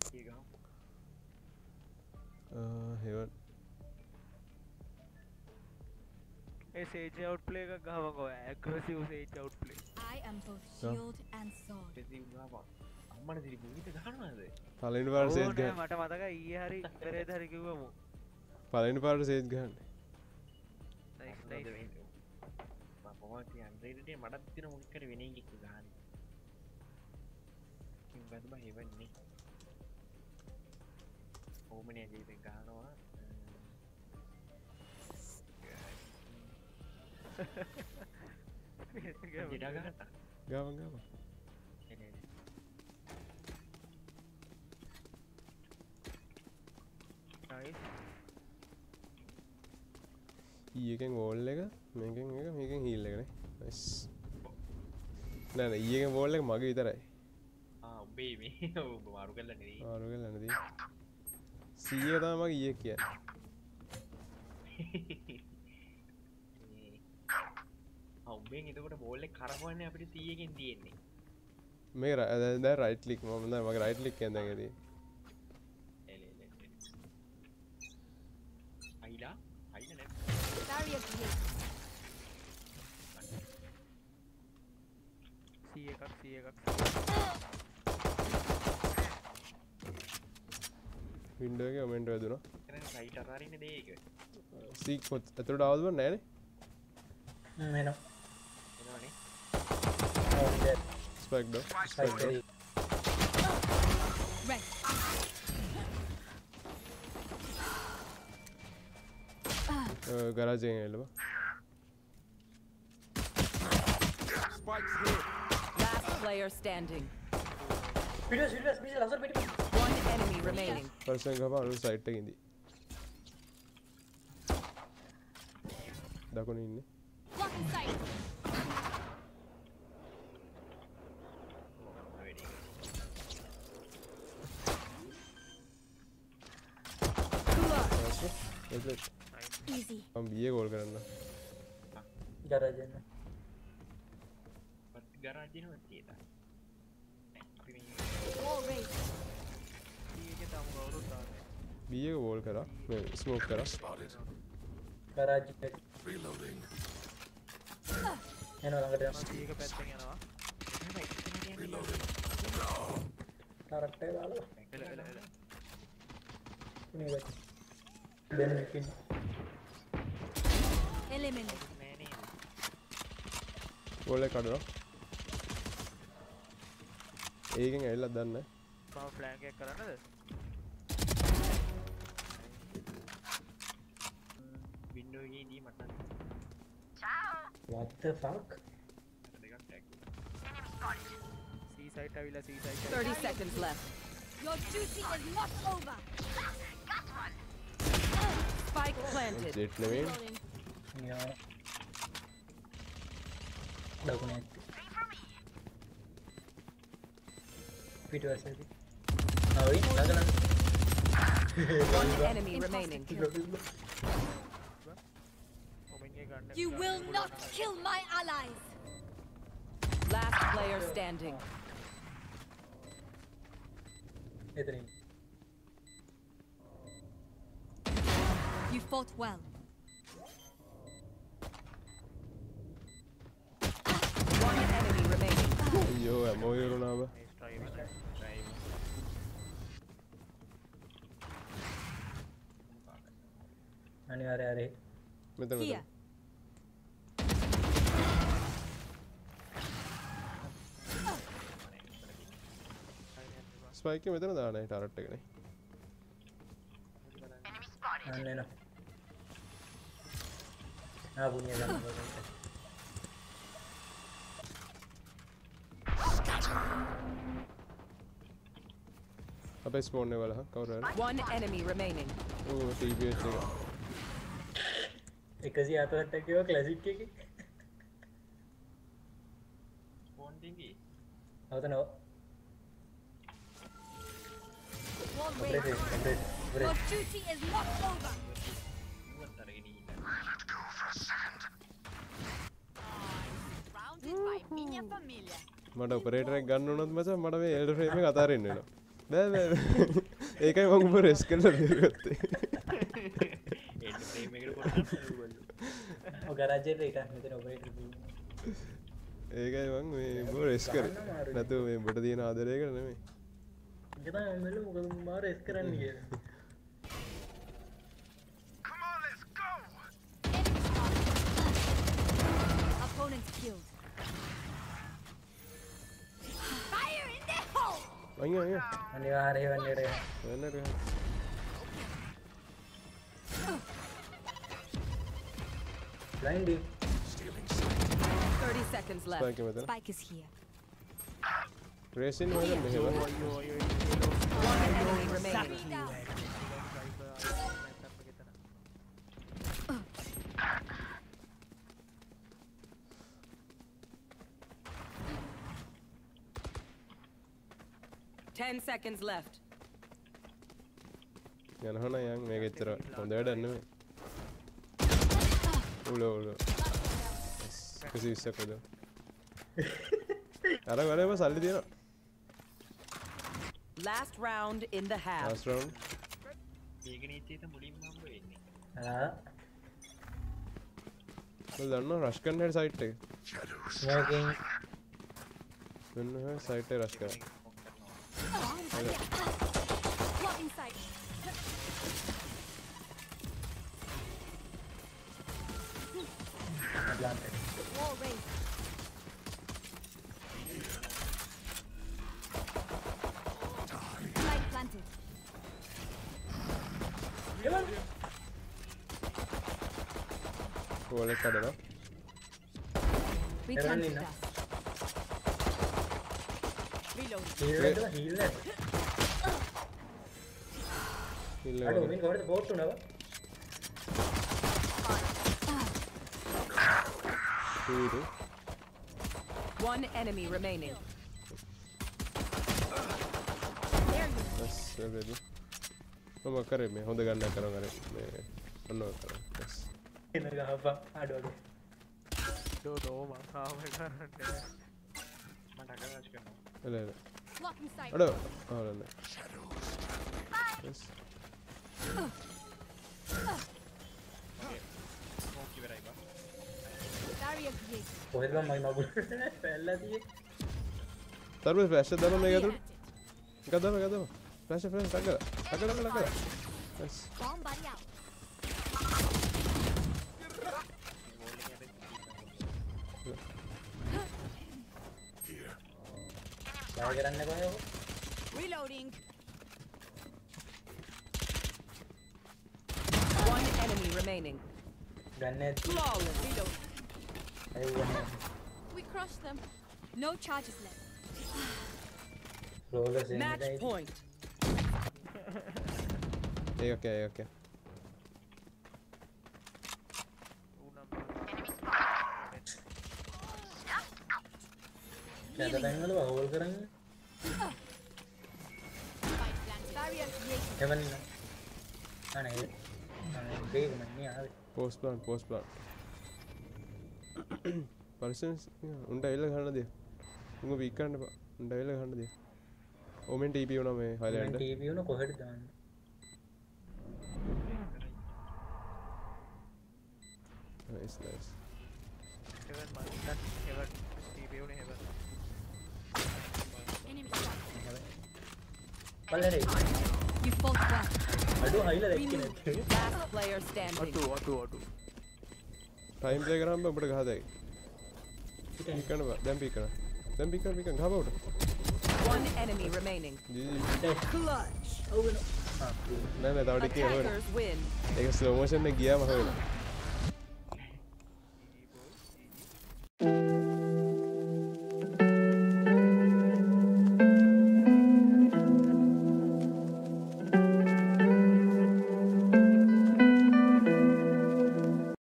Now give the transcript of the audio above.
heaven Sage outplay का कहाँ होगा aggressive Sage outplay I am both shield and sword. අම්මනේ දිරි බුවිත ගහනවාද? පළවෙනි පාර සේජ් ගහන්න මට මතකයි ඊයේ හරි පෙරේද හරි කිව්වමු පළවෙනි පාර සේජ් ගහන්න nice nice මම කියන්නේ මටත් තියෙන මොකක් කර වෙන එකක් ගහන්න. ඉතින් බෑ හෙවන්නේ. ඕමනේ ජීවිතේ ගහනවා. ඉඩ ගහන්න. ගාවන් nice ඊයකින් වෝල් එක මේකෙන් හීල් එකනේ නයිස් නෑ නෑ ඊයකින් වෝල් එක මගේ විතරයි උඹේ මේ ඔබ මාරු කරලා නෙදී මාරු කරලා නෙදී 100 එක තමයි මගේ ඊයේ කියන්නේ උඹෙන් එතකොට බෝල් එක කරපුවන්නේ අපිට 100 එකෙන් තියෙන්නේ මේ දැන් රයිට් ක්ලික් මම දැන් මගේ රයිට් ක්ලික් එකෙන් දැන් එදී අයිලා නේ Barrier created. C එකක් වින්ඩෝ එකේ කමෙන්ට් වැදුනා එතන සයිට් අතාරින්නේ දෙයක සීක් පොත් ඇතුළට ආවද නෑනේ එනවනේ ස්පෙක් ඩෝ Right. garage එකෙන් එල්ලුවා Spikes here. Last player standing. Videos laser peti. One enemy remaining. Person ගහපන් අලුත් සයිට් එකේ ඉඳි දකුණේ ඉන්නේ Blocking sight. Easy. මම බීයේ ගෝල් කරන්න garage එක තියෙනවා අපි මේ Wall raised. ඊයේ තම කවුරුත් ආවේ බීයේ ගෝල් කරා මේ ස්මෝක් කරා Spotted. garage එක Reloading. එනවා ළඟට යනවා ඊයේක පැත්තෙන් යනවා Reloading. තරට්ටේ දාලා එල මේ වැටි දැන් ඉතින් Eliminate. නෑ නේද ගෝල් එක කඩනවා ඒකෙන් ඇවිල්ලා දන්නේ මම ෆ්ලෑන්ක් එක කරන්නද window එකේදී මට What the fuck? දෙකක් ටැග් C site ආවිලා C site 30 seconds left. Your duty is not over. Spike planted. Jett නෙමෙයි Reloading. Yeah. Document. Fit versus. Ah, wait. Lagana. One enemy remaining. Omen එක ගන්න You will not kill my allies. Last player standing. Ethering. You fought well. One enemy remaining. අයියෝ හැමෝ ඉවරුණා බා අනිවාර්ය අරේ. මෙතන Here. Spike එක මෙතන දාන්නේ ටාරට් එකනේ අන්න එනවා. ආ පුණ්‍ය ගන්න. අපේ ස්පෝන් එක වල කවුරු හරි One enemy remaining. ඕ TPH එක 148 කිව්ව ක්ලාසික් එකේ. ස්පෝන් දෙකේ අවතන Wall raised. Your duty is not over. ඉවත් අරගෙන ඉන්න Surrounded by minha família. මට ඔපරේටර් එක ගන්න උනොත් මචං මට මේ එල්ඩර් ෆ්‍රේම් එක අතාරින්න වෙනවා බෑ ඒකයි මම උඹ රෙස් කරලා බේරගත්තේ එන්න ෆ්‍රේම් එකට කොටන්න ඕගොල්ලෝ. ඔය ගරාජෙට ඊට මෙතන ඔපරේටර් ඒකයි මං මේ උඹ රෙස් කරේ නැතුව මේ උඹට තියෙන ආදරයකට නෙමෙයි ඉතින් මම මෙල්ල මොකද මාර එස් කරන්න කියලා. Opponent killed. Fire in the hole! අයියා අනිවාර්යයෙන් වන්නේට වෙන්නට බ්ලයින්ඩ් 30 seconds left. ස්පයික් මෙතන Spike is here. රේසින් වල මෙහෙම One enemy remaining. Down. Ten seconds left. යනහන යන් මේක එච්චර හොඳ වැඩක් නෙමෙයි උල කිසි විශ්සකද අර වලම සල්ලි තියෙනවා Last round in the half. last round මේක නීතියට මුලින්ම හම්බ වෙන්නේ. ඔය දන්නවා රෂ් කරන්න හැටි සයිට් එක ස්මෝකින් මෙන්න ඔය සයිට් එක රෂ් කරා Blocking sight. Plant Wall raised. Light planted. වල කඩනවා Return to Everyone in, dust. Reload. Heal එකද හීල් එක ඉල්ල අඩෝ මින් කොහෙද බෝට් උනව ටීරු One enemy remaining. There you go. බස් රෙඩි මම කරේ මේ හොඳ ගන්න කරන් අර මේ ඔන්න ඔය කරා බස් එන ගහපා අඩෝ ඩෝ මං කාම කරන්නේ මම ඩගරාජ් කරනවා. එල එල Blocking sight. අඩෝ ආවලන්න බස් ස්මෝක් ඉවරයි බා. Barrier created. කොහෙද මම මගුල් පැල්ලා තියෙන්නේ තරබස් ෆ්ලෑෂ් එක දාන්න මේක ඇතුළට එකක් දාන්න ෆ්ලෑෂ් ටක් බස් Bomb buddy out. බය කරන්න කොහේ Reloading. One enemy remaining. ගන්න ඇති Flawless. Reload. අයුවන්නේ We crushed them. No charges left. රෝලර්ස් Match එන්නේ point. ඒක කැද බැංගල හෝල් කරන්නේ Barrier created. එවන්න අනේ බේග් මන්නේ ආවේ පෝස්ට් ප්ලාන් පර්සන්ස් උන්ට ඇවිල්ලා ගන්න දෙය උඹ වීක් කරන්න එපා උන්ට ඇවිල්ලා ගන්න දෙය ඕමෙන් TP වුණා මේ හයිලෑන්ඩ් ටීවී උන කොහෙද දාන්නේ නයිස් හෙවන් මං හෙවන් ටීවී උනේ හෙවන් Enemy shot. බලන්නේ You fought well. අඩෝ හයිලා දැක්කේ නැත්තේ Last player standing. අඩු ටයිම් ප්ලේ කරාම උඹට ගහදයි පීක් කරන්න බෑ දැන් පීක් කරන්න ගහපන් උඩ One enemy remaining. නෑ තව ටිකක් හොයන්න Attackers win. ඒක ස්ලෝ මෝෂන් එක ගියාම හොයන්න